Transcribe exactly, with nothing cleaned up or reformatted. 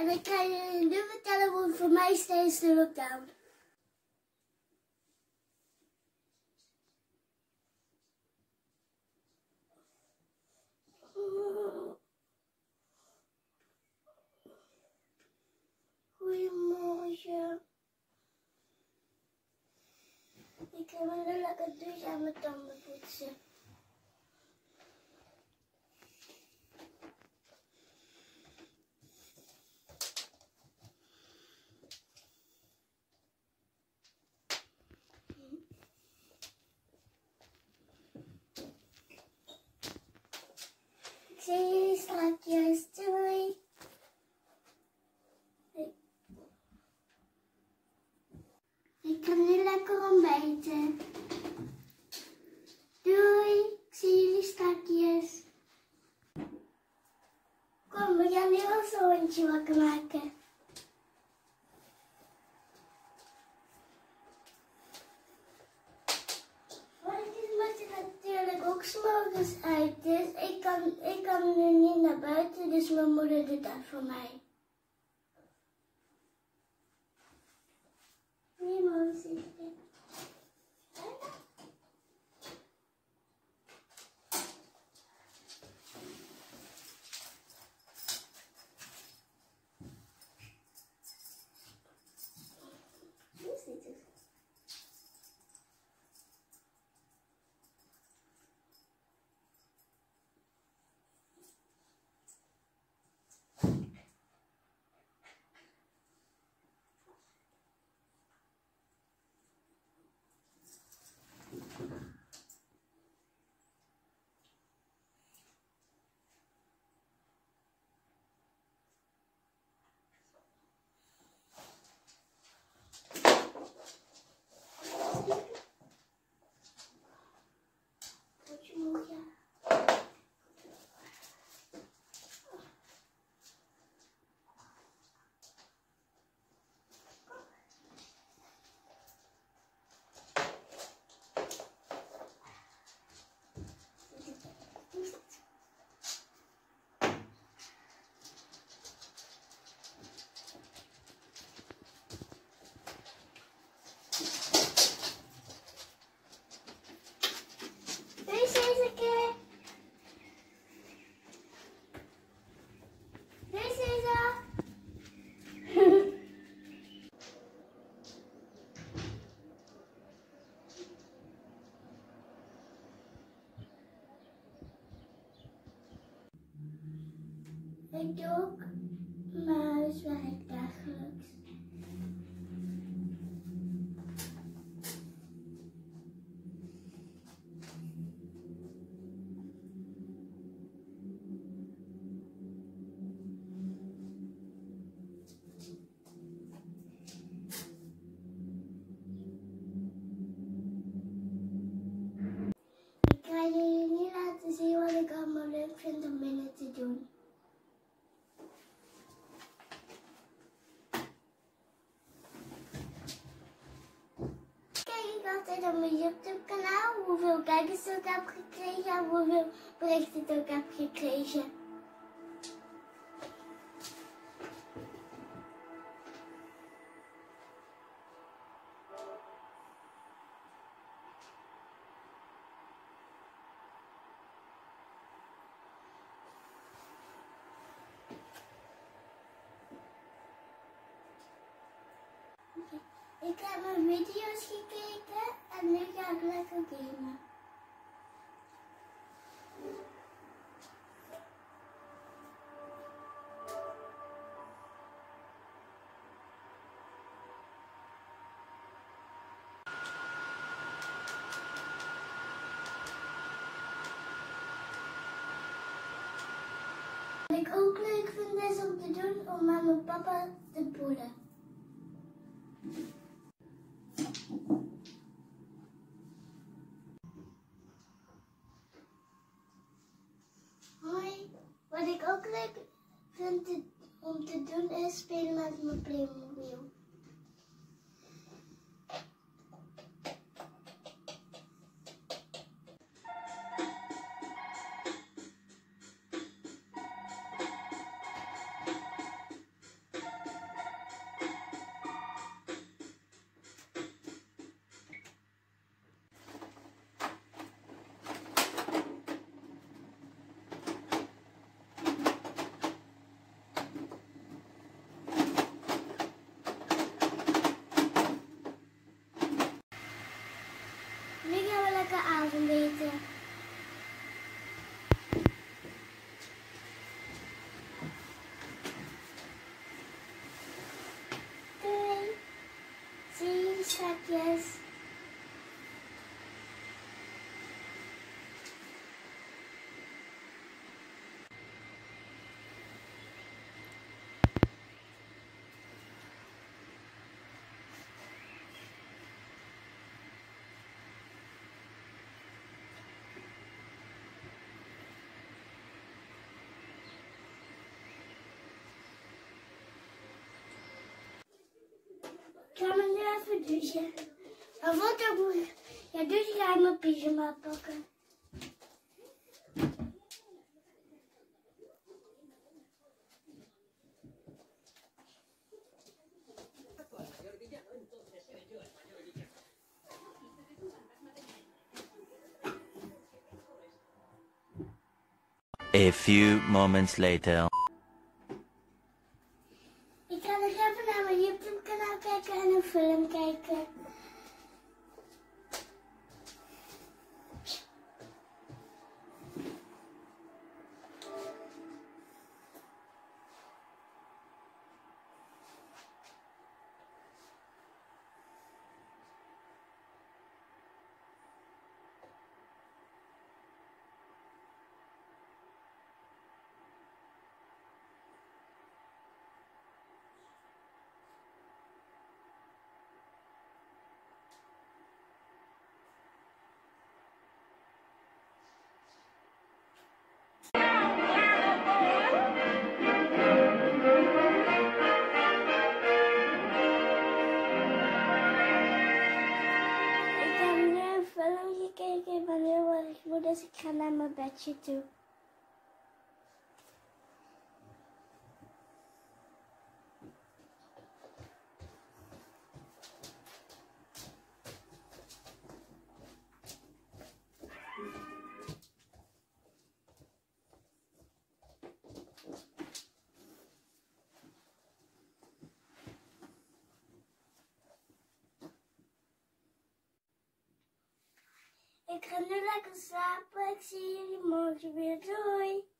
En ik ga je nu vertellen hoe het voor mij is tijdens de lockdown. Goedemorgen. Ik heb een lekker douche aan mijn tanden poetsen. Ik zie jullie straks. Doei. Ik ga nu lekker ontbijten. Doei. Ik zie jullie straks. Kom, we gaan nu ons hondje wakker maken. Natuurlijk ook 's morgens uit, dus ik kan, ik kan nu niet naar buiten, dus mijn moeder doet dat voor mij. Goedemorgen, zusje. Ik doe ook mijn huiswerk dagelijks. Ik ga jullie nu laten zien wat ik allemaal leuk vind om binnen te doen. Altijd op mijn YouTube kanaal hoeveel kijkers ik heb gekregen en hoeveel berichten ik ook heb gekregen. Ik heb mijn video's gekeken en nu ga ik lekker gamen. Wat ik ook leuk vind is om te doen om met mijn papa te poelen. Hoi, wat ik ook leuk vind te, om te doen is spelen met mijn Playmobil. even douchen. Maar wat dan moet ik... Ja, dus ga ik mijn pyjama pakken. A few moments later. Ik ga nog even naar mijn YouTube kanaal kijken en een film kijken. Ik ben heel erg moe, dus ik ga naar mijn bedje toe. Ik ga nu lekker slapen. Ik zie jullie morgen weer. Doei!